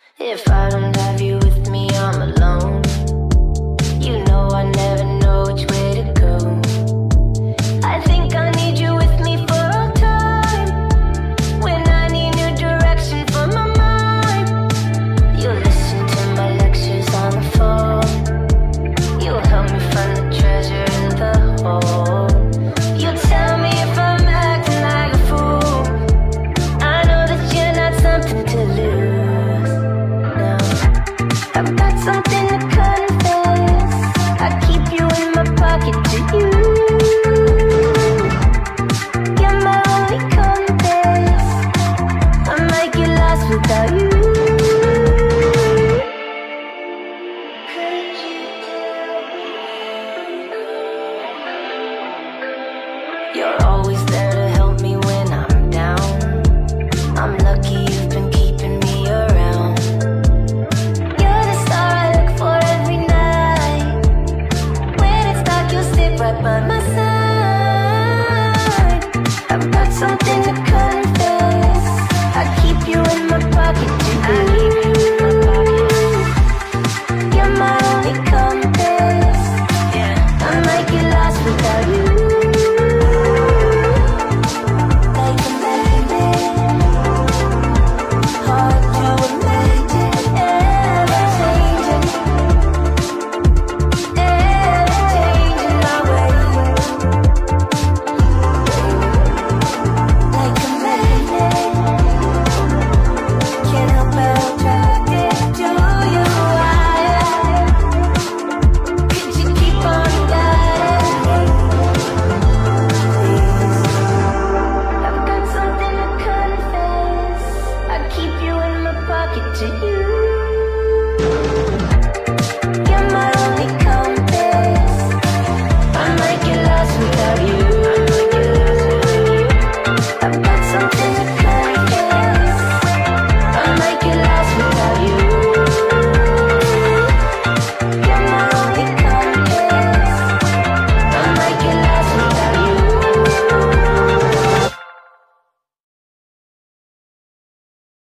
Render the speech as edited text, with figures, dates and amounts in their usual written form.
If I don't have you with me, I'm alone. You know I never know which way to go. I think I need you with me for all time. When I need new direction for my mind, you listen to my lectures on the phone. You'll help me find the treasure in the hole. You tell me if I'm acting like a fool. I know that you're not something to lose. No, I've got something to confess. I keep you in my pocket to you. You're my only compass. I might get lost without you. Could you tell me? You're always there to help me when I'm down. I'm lucky you've been keeping me around. You're the star I look for every night. When it's dark, you'll sit right by my side. I've got something to confess. I keep you in my pocket to you. You're my only compass. I might get lost without you. Like a magnet, hard to imagine. Ever changing my way. Like a magnet, can't help but attracted to you. Could you keep on guiding me? I've got something to confess. I keep you in my pocket to you.